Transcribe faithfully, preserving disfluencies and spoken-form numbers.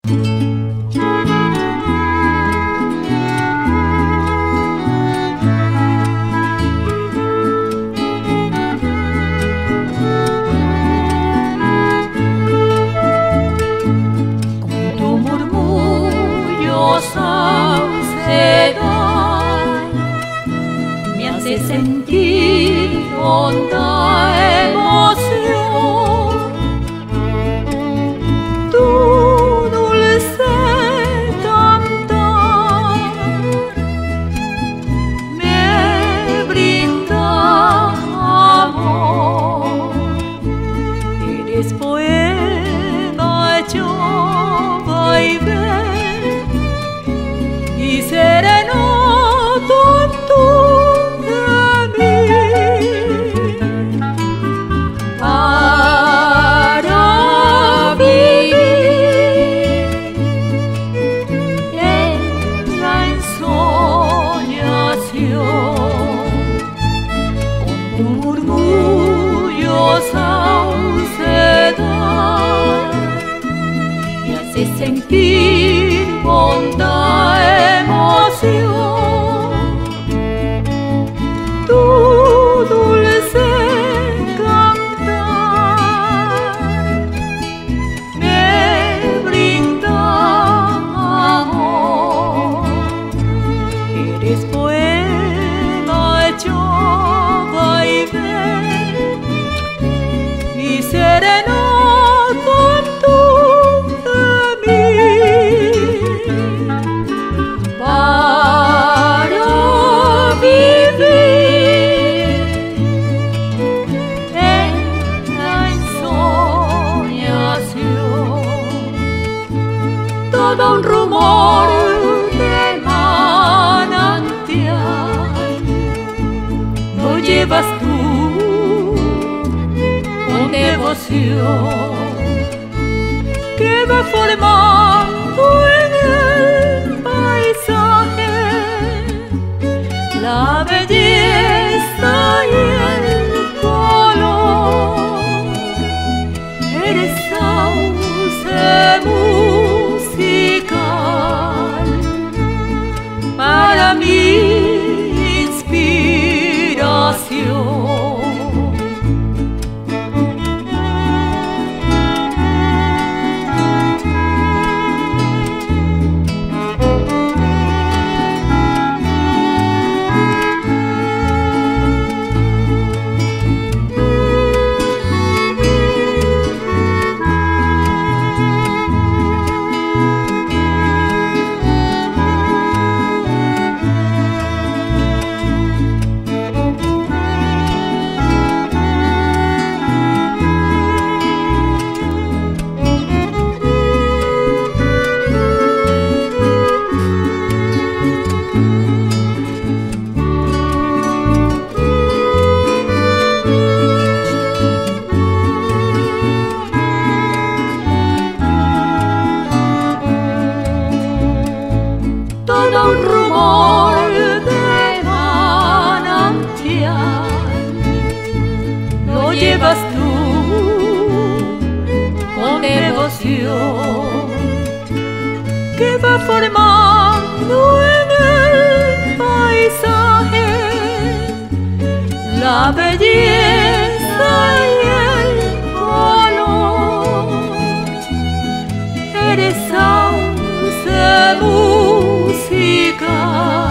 Ansiedad me hace sentir honda emoción. Tu dulce cantar me brinda amor. Eres poema hecho vaivén y sereno tonto de mí, para vivir en la ensoñación. Con tu orgullosa ansiedad me hace sentir honda emoción. Tu dulce cantar me brinda amor. Eres poema hecho vaivén y sereno tonto de mí, para vivir en la ensoñación. Todo un rumor de manantial lo llevas tú con devoción, que va formando en el paisaje la belleza y el color. Eres sauce musical, para mi inspiración. Todo un rumor de manantial lo llevas tú con devoción, que va formando en el paisaje la belleza y el color. Eres sauce musical,